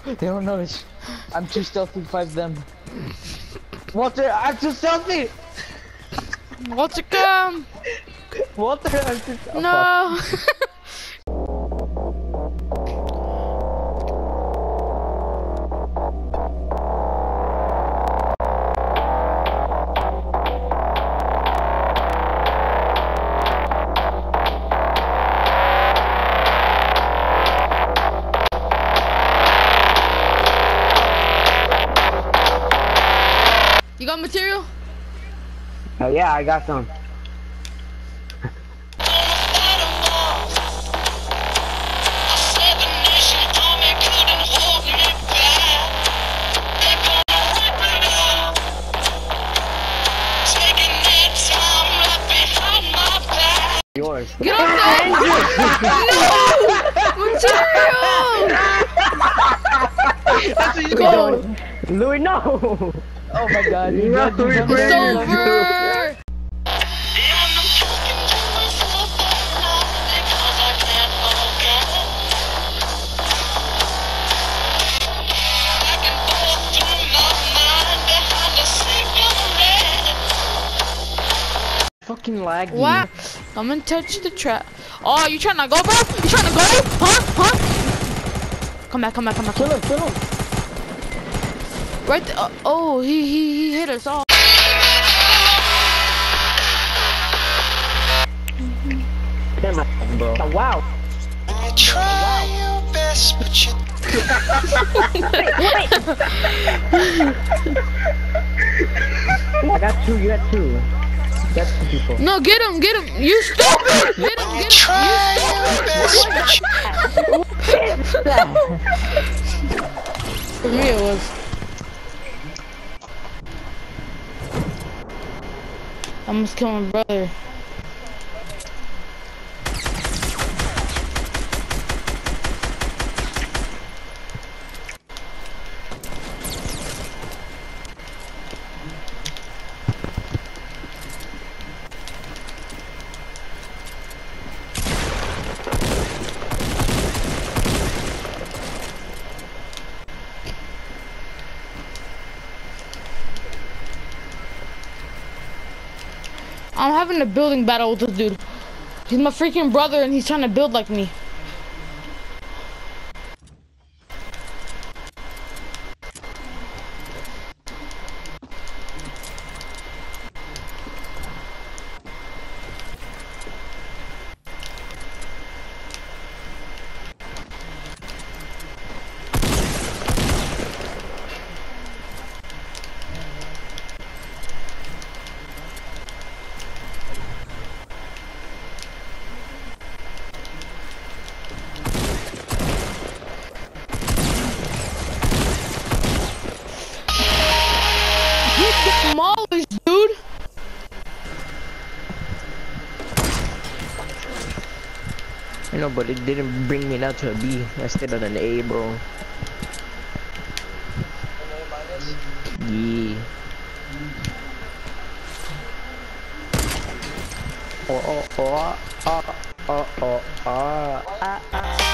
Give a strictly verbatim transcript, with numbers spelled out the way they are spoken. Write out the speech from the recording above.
They don't notice. I'm too stealthy to fight them. Walter, I'm too stealthy! Walter, come! Walter, I'm too stealthy. No! You got material? Oh yeah, I got some. Yours. Get off there! No! Material! That's what you Go! doing. Louis, no! Oh my god, you Yeah, got to Louis, jump please. It's there. over! Fucking laggy. What? I'm gonna touch the trap. Oh, you trying to go, bro? You trying to go? Huh? Huh? Come back, come back, come back. Kill him, kill him. Right there. Uh, oh, he, he, he hit us all. Camera, bro. Oh, wow. Try your best, but you I got two, you got two. That's two people. No, get him, get him. You stupid! Get him, get him. try your best, but you For me, it was. I almost killed my brother. I'm having a building battle with this dude. He's my freaking brother and he's trying to build like me. Demolished, dude. I know, but it didn't bring me down to a B. I stayed on an A, bro. Yeah. Oh, oh, oh, oh, oh, oh, oh, ah, ah.